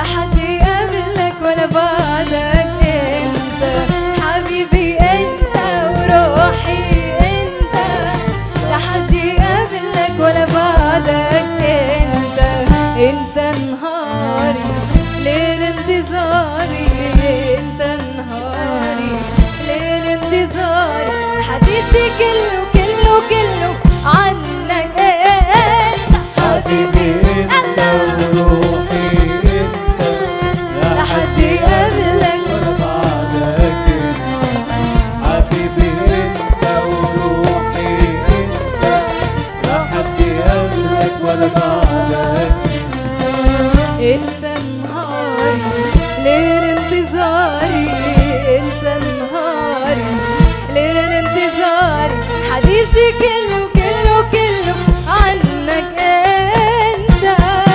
حد يقابلك ولا بعدك، انت حبيبي انت وروحي انت، لا حد يقابلك ولا بعدك، انت نهاري ليل انتظاري، انت نهاري ليل انتظاري، حديثي كله كله كله عنك انت حبيبي انت وروحي انت، لا حد يقابلك ولا بعدك انت، حبيبي انت وروحي انت، لا حد يقابلك ولا بعدك انت نهاري ليل انتظاري، انت نهاري ليل انتظاري، حديثي كله كله كله عنك انت.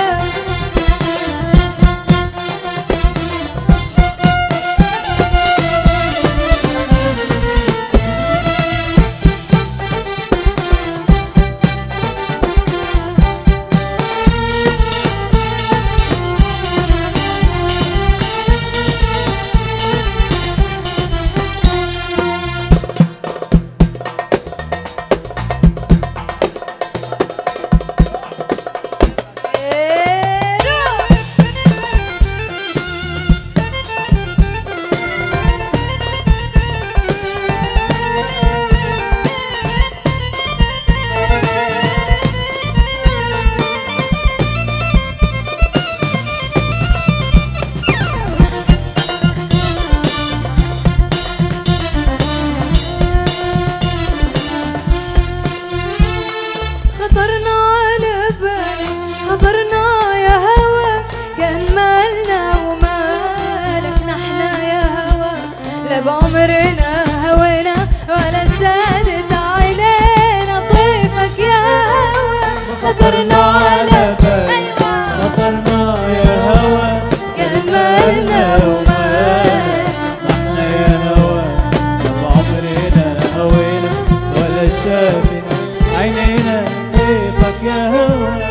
خطرنا على بالك خطرنا يا هوا، كان مالنا ومالك نحنا يا هوا، لا بعمرنا هوينا ولا شادت علينا طيفك يا هوا، خطرنا على بالك خطرنا يا هوا، كان مالنا ومالك نحنا يا هوا، لا بعمرنا هوينا ولا شافنا عينينا طيفك يا هوا.